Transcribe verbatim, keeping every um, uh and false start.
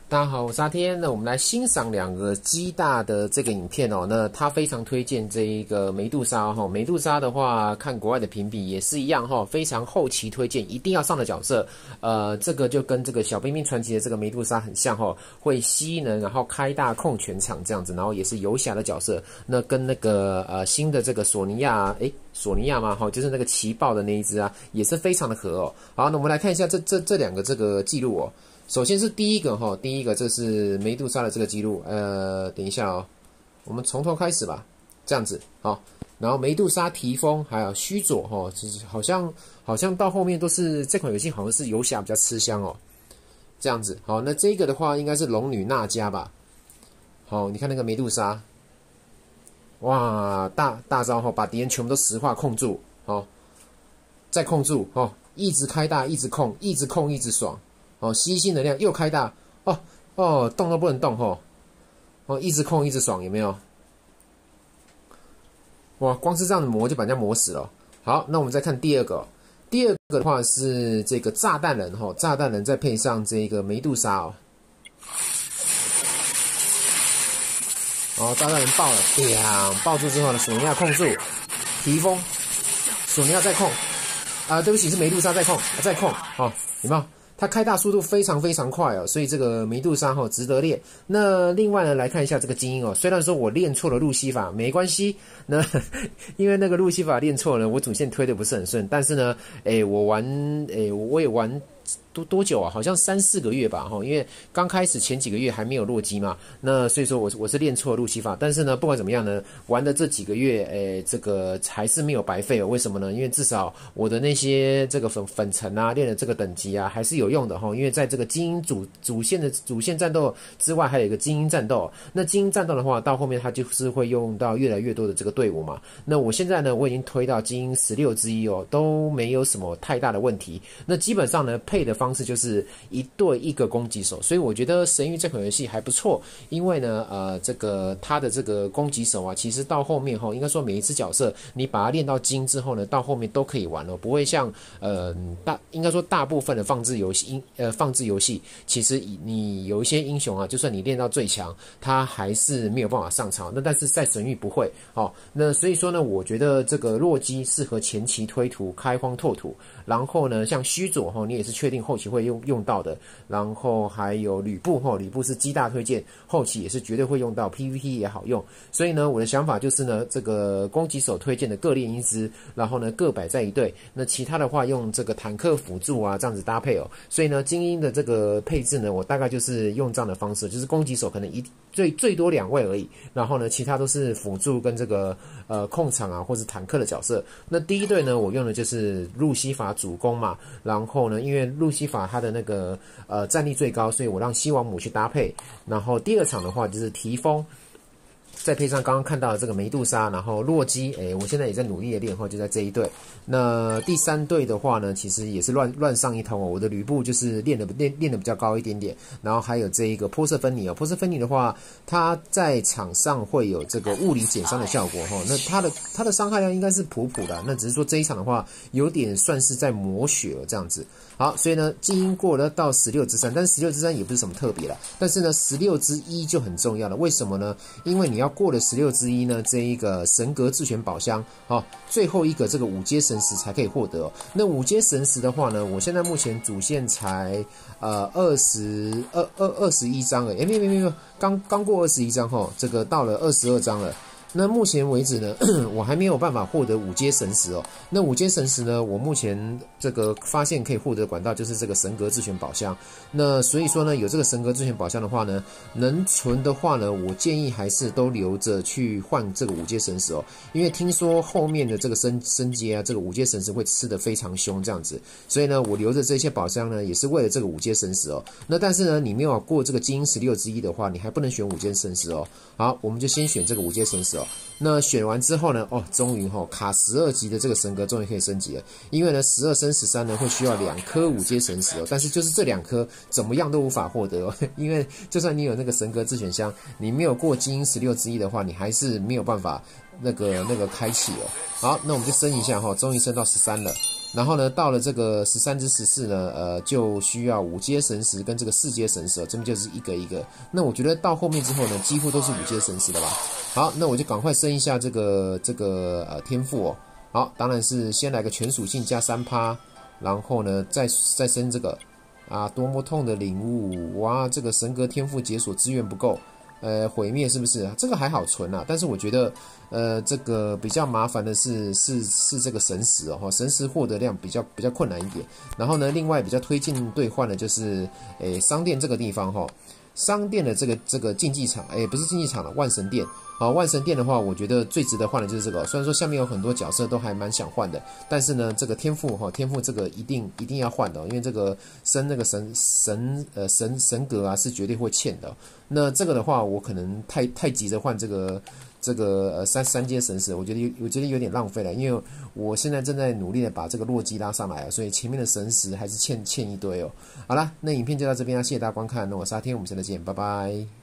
大家好，我是阿天。那我们来欣赏两个鸡大的这个影片哦。那他非常推荐这一个梅杜莎哈，梅杜莎的话，看国外的评比也是一样哈，非常后期推荐，一定要上的角色。呃，这个就跟这个小冰冰传奇的这个梅杜莎很像哈，会吸能，然后开大控全场这样子，然后也是游侠的角色。那跟那个呃新的这个索尼娅，诶，索尼娅嘛哈，就是那个奇豹的那一只啊，也是非常的合哦。好，那我们来看一下这这这两个这个记录哦。首先是第一个哈，第一个这是梅杜莎的这个记录，呃，等一下哦，我们从头开始吧，这样子好，然后梅杜莎、提丰还有须佐哈，其实好像好像到后面都是这款游戏好像是游侠比较吃香哦，这样子好，那这个的话应该是龙女娜迦吧，好，你看那个梅杜莎，哇，大大招哈，把敌人全部都石化控住，好，再控住哦，一直开大，一直控，一直控，一直爽。哦，吸星能量又开大哦哦，动都不能动吼，哦，一直控一直爽，有没有？哇，光是这样的磨就把人家磨死了。好，那我们再看第二个，第二个的话是这个炸弹人哈，炸弹人再配上这个梅杜莎哦，哦，炸弹人爆了，砰，爆住之后呢，索尼娅控住，提丰，索尼娅再控，啊、呃，对不起，是梅杜莎再控，再控，好、哦，有没有？它开大速度非常非常快哦，所以这个梅杜莎哈值得练。那另外呢，来看一下这个精英哦，虽然说我练错了路西法，没关系，那因为那个路西法练错了，我主线推的不是很顺，但是呢，诶，我玩，诶，我也玩。多多久啊？好像三四个月吧，哈，因为刚开始前几个月还没有洛基嘛，那所以说我我是练错了路西法，但是呢，不管怎么样呢，玩的这几个月，诶，这个还是没有白费哦。为什么呢？因为至少我的那些这个粉粉层啊，练的这个等级啊，还是有用的哈。因为在这个精英主主线的主线战斗之外，还有一个精英战斗。那精英战斗的话，到后面它就是会用到越来越多的这个队伍嘛。那我现在呢，我已经推到精英十六之一哦，都没有什么太大的问题。那基本上呢，配的方式就是一对一个攻击手，所以我觉得神域这款游戏还不错，因为呢，呃，这个它的这个攻击手啊，其实到后面哈，应该说每一只角色你把它练到精之后呢，到后面都可以玩了，不会像呃大应该说大部分的放置游戏，呃放置游戏，其实你有一些英雄啊，就算你练到最强，他还是没有办法上场。那但是在神域不会，哦，那所以说呢，我觉得这个洛基适合前期推图、开荒拓土，然后呢，像须佐哈，你也是确定后期会用用到的，然后还有吕布哈，吕布是鸡大推荐，后期也是绝对会用到 ，P V P 也好用。所以呢，我的想法就是呢，这个攻击手推荐的各练一支，然后呢各摆在一队，那其他的话用这个坦克辅助啊这样子搭配哦。所以呢，精英的这个配置呢，我大概就是用这样的方式，就是攻击手可能一最最多两位而已，然后呢其他都是辅助跟这个呃控场啊或是坦克的角色。那第一队呢，我用的就是路西法主攻嘛，然后呢，因为路西法它的那个呃战力最高，所以我让西王母去搭配。然后第二场的话就是提丰，再配上刚刚看到的这个梅杜莎，然后洛基，诶，我现在也在努力的练，后就在这一队。那第三队的话呢，其实也是乱乱上一通哦。我的吕布就是练的练练的比较高一点点，然后还有这一个波瑟芬尼哦，波瑟芬尼的话，它在场上会有这个物理减伤的效果哈、哦。那它的它的伤害量应该是普普的，那只是说这一场的话有点算是在磨血了这样子。好，所以呢，精英过了到十六之三，但是十六之三也不是什么特别了，但是呢，十六之一就很重要了。为什么呢？因为你要过了十六之一呢，这一个神格自选宝箱，好、哦，最后一个这个五阶神石才可以获得、哦。那五阶神石的话呢，我现在目前主线才呃二十二二二十一张了，哎，没有没有没有，刚刚过二十一张哈，这个到了二十二张了。那目前为止呢，我还没有办法获得五阶神石哦。那五阶神石呢，我目前这个发现可以获得管道就是这个神格自选宝箱。那所以说呢，有这个神格自选宝箱的话呢，能存的话呢，我建议还是都留着去换这个五阶神石哦。因为听说后面的这个升升阶啊，这个五阶神石会吃得非常凶这样子。所以呢，我留着这些宝箱呢，也是为了这个五阶神石哦。那但是呢，你没有过这个精英十六之一的话，你还不能选五阶神石哦。好，我们就先选这个五阶神石哦。那选完之后呢，哦，终于哈、哦、卡十二级的这个神格终于可以升级了。因为呢，十二升十三呢会需要两颗五阶神石哦，但是就是这两颗怎么样都无法获得哦。因为就算你有那个神格自选箱，你没有过精英十六之一的话，你还是没有办法那个那个开启哦。好，那我们就升一下哈、哦，终于升到十三了。 然后呢，到了这个十三之十四呢，呃，就需要五阶神石跟这个四阶神石，这边就是一个一个。那我觉得到后面之后呢，几乎都是五阶神石的吧。好，那我就赶快升一下这个这个呃天赋哦。好，当然是先来个全属性加三趴，然后呢再再升这个啊，多么痛的领悟！哇，这个神格天赋解锁资源不够。呃，毁灭是不是？这个还好存啊，但是我觉得，呃，这个比较麻烦的是是是这个神石哦，神石获得量比较比较困难一点。然后呢，另外比较推荐兑换的就是，诶，商店这个地方哈、哦，商店的这个这个竞技场，诶，不是竞技场了，万神殿。好，万神殿的话，我觉得最值得换的就是这个。虽然说下面有很多角色都还蛮想换的，但是呢，这个天赋哈，天赋这个一定一定要换的，因为这个升那个神神呃神神格啊是绝对会欠的。那这个的话，我可能太太急着换这个这个呃三三阶神石，我觉得我觉得有点浪费了，因为我现在正在努力的把这个洛基拉上来了，所以前面的神石还是欠欠一堆哦。好啦，那影片就到这边啊，谢谢大家观看，那我是阿天，我们下次见，拜拜。